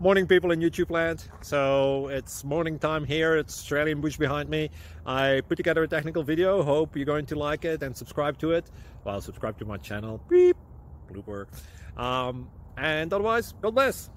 Morning, people in YouTube land. So it's morning time here. It's Australian bush behind me. I put together a technical video. Hope you're going to like it and subscribe to it. Well, subscribe to my channel. Beep. Blooper. And otherwise, God bless.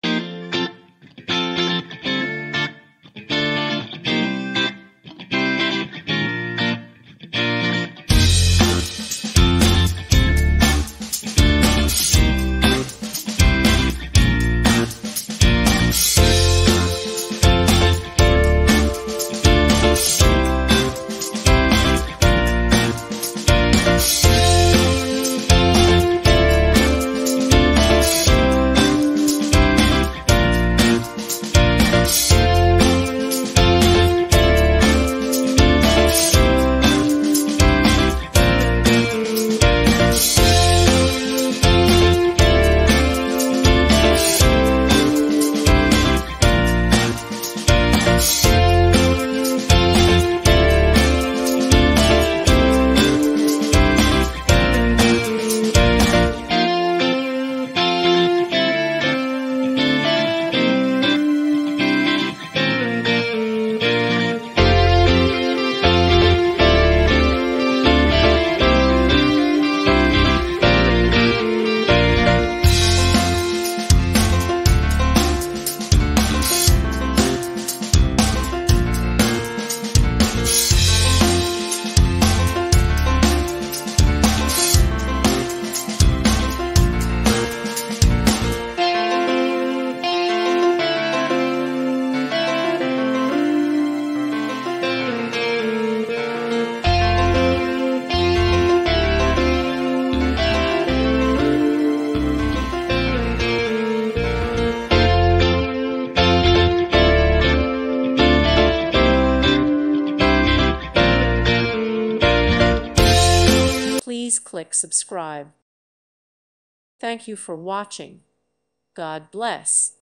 Please click subscribe. Thank you for watching. God bless.